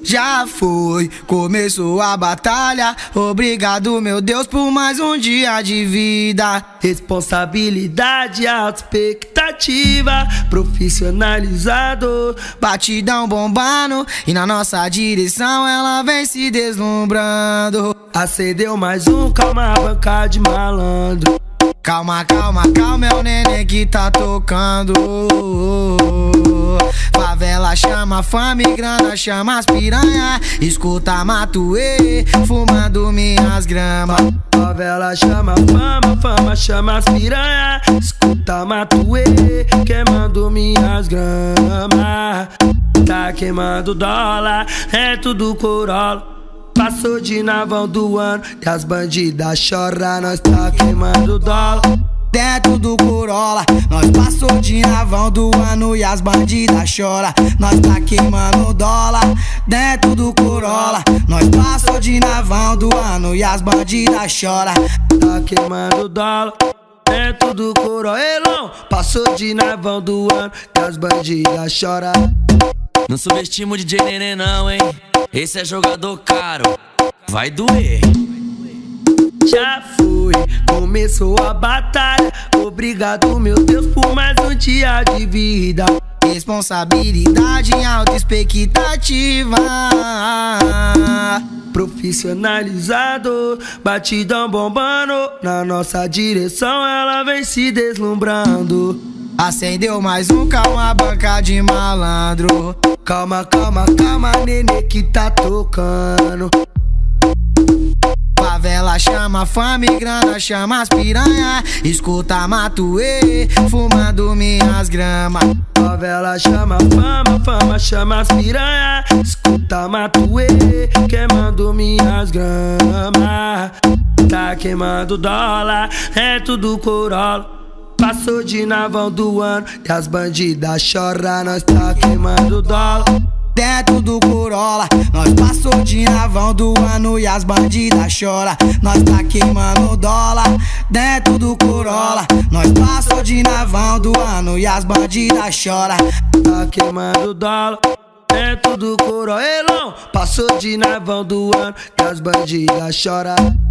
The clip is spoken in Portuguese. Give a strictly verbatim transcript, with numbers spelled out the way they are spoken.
Já foi, começou a batalha. Obrigado, meu Deus, por mais um dia de vida. Responsabilidade, alta expectativa, profissionalizado, batidão bombando e na nossa direção ela vem se deslumbrando. Acendeu mais um, calma, banca de malandro. Calma, calma, calma, é o neném que tá tocando. Favela chama fama e grana chama as piranha. Escuta Matuê, fumando minhas gramas. Favela chama fama, fama chama as piranha. Escuta Matuê, queimando minhas gramas. Tá queimando dólar, é tudo Corolla. Passou de navão do ano e as bandidas choram, nós tá queimando dólar. Dentro do Corolla, nós passou de navão do ano e as bandidas choram, nós tá queimando dólar. Dentro do Corolla, nós passou de navão do ano e as bandidas choram, tá queimando dólar. Dentro do Corolla, Elon, passou de navão do ano e as bandidas choram. Não subestima o D J Neném não, hein? Esse é jogador caro, vai doer. Já foi, começou a batalha. Obrigado, meu Deus, por mais um dia de vida. Responsabilidade em alta expectativa, profissionalizado, batidão bombando. Na nossa direção ela vem se deslumbrando. Acendeu mais um, calma, banca de malandro. Calma, calma, calma, nenê que tá tocando. Favela chama fama e grana chama as piranha. Escuta Matuê, fumando minhas gramas. Favela chama fama, fama chama as piranha. Escuta Matuê, queimando minhas gramas. Tá queimando dólar, é tudo Corolla. Passou de navão do ano e as bandidas choram, nós tá queimando dólar. Dentro do Corolla, nós passou de navão do ano e as bandidas choram, nós tá queimando dólar. Dentro do Corolla, nós passou de navão do ano e as bandidas choram, tá queimando dólar. Dentro do Corolla, Elon, passou de navão do ano e as bandidas choram.